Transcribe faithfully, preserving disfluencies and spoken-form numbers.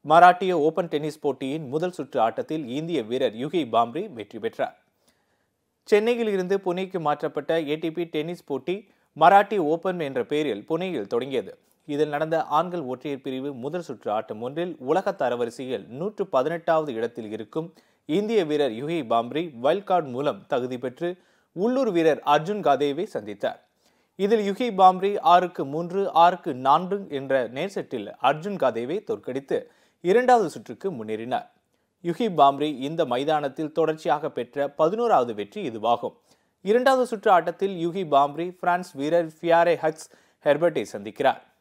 மராட்டிய open tennis போட்டியின் முதல் சுற்று ஆட்டத்தில் இந்திய வீரர் யுகி பாம்ரி வெற்றி பெற்றார். சென்னையில் இருந்து புனேக்கு மாற்றப்பட்ட ஏடிபி டென்னிஸ் போட்டி மராட்டி ஓபன் என்ற பெயரில் புனேயில் தொடங்கியது. இதில் நடந்த ஆண்கள் ஒற்றையர் பிரிவு முதல் சுற்று ஆட்டம் ஒன்றில் உலக தரவரிசையில் நூற்று பதினெட்டாவது இடத்தில் இருக்கும் இந்திய வீரர் யுகி பாம்ரி வைல்ட் கார்டு மூலம் தகுதி பெற்று உள்ளூர் வீரர் அர்ஜுன் காதேவை சந்தித்தார். இதில் யுகி பாம்ரி ஆறுக்கு மூன்று ஆறுக்கு நான்கு என்ற நேர் செட்டில் அர்ஜுன் காதேவை தோற்கடித்து இரண்டாவது சுற்றுக்கு முன்னேறினார். யுகி பாம்ரி இந்த மைதானத்தில் தொடர்ச்சியாக பெற்ற பதினோராவது வெற்றி இதுவாகும். இரண்டாவது சுற்று ஆட்டத்தில் யுகி பாம்ரி பிரான்ஸ் வீரர் ஃபியாரே ஹக்ஸ் ஹெர்பர்ட்டை சந்திக்கிறார்.